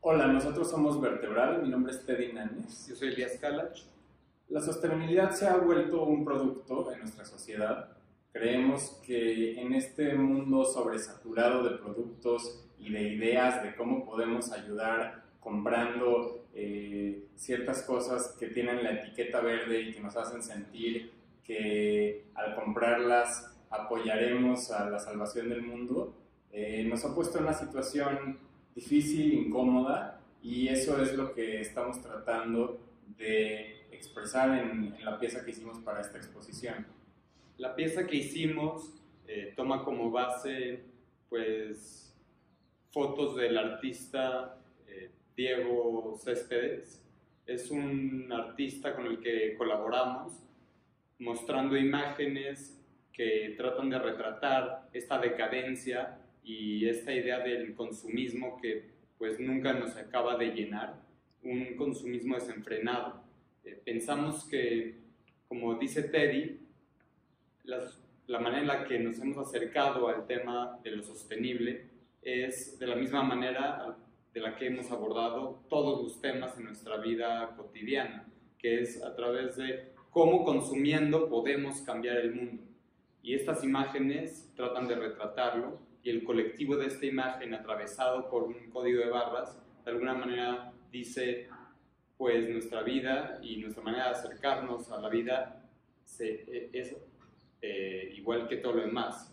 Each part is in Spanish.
Hola, nosotros somos Vertebral, mi nombre es Teddy Nanes. Yo soy Elías Kalach. La sostenibilidad se ha vuelto un producto en nuestra sociedad. Creemos que en este mundo sobresaturado de productos y de ideas de cómo podemos ayudar comprando ciertas cosas que tienen la etiqueta verde y que nos hacen sentir que al comprarlas apoyaremos a la salvación del mundo, nos ha puesto en una situación difícil, incómoda, y eso es lo que estamos tratando de expresar en la pieza que hicimos para esta exposición. La pieza que hicimos toma como base pues fotos del artista Diego Céspedes. Es un artista con el que colaboramos mostrando imágenes que tratan de retratar esta decadencia y esta idea del consumismo que pues nunca nos acaba de llenar, un consumismo desenfrenado. Pensamos que, como dice Teddy, la manera en la que nos hemos acercado al tema de lo sostenible es de la misma manera de la que hemos abordado todos los temas en nuestra vida cotidiana, que es a través de cómo consumiendo podemos cambiar el mundo. Y estas imágenes tratan de retratarlo, y el colectivo de esta imagen atravesado por un código de barras de alguna manera dice pues nuestra vida y nuestra manera de acercarnos a la vida es igual que todo lo demás.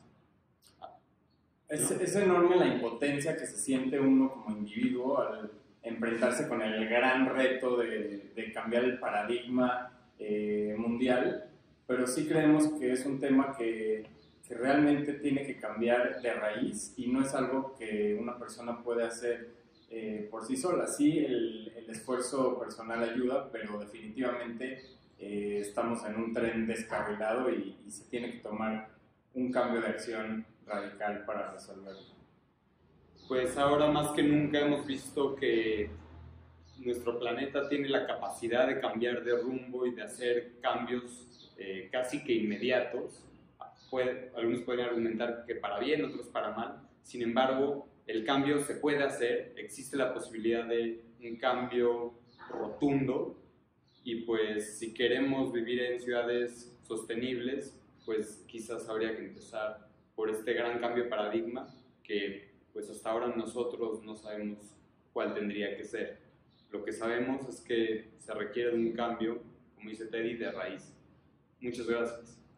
Es enorme la impotencia que se siente uno como individuo al enfrentarse con el gran reto de cambiar el paradigma mundial, pero sí creemos que es un tema que realmente tiene que cambiar de raíz y no es algo que una persona puede hacer por sí sola. Sí, el esfuerzo personal ayuda, pero definitivamente estamos en un tren descarrilado y se tiene que tomar un cambio de acción radical para resolverlo. Pues ahora más que nunca hemos visto que nuestro planeta tiene la capacidad de cambiar de rumbo y de hacer cambios casi que inmediatos. Algunos pueden argumentar que para bien, otros para mal. Sin embargo, el cambio se puede hacer, existe la posibilidad de un cambio rotundo, y pues si queremos vivir en ciudades sostenibles, pues quizás habría que empezar por este gran cambio de paradigma que pues hasta ahora nosotros no sabemos cuál tendría que ser. Lo que sabemos es que se requiere de un cambio, como dice Teddy, de raíz. Muchas gracias.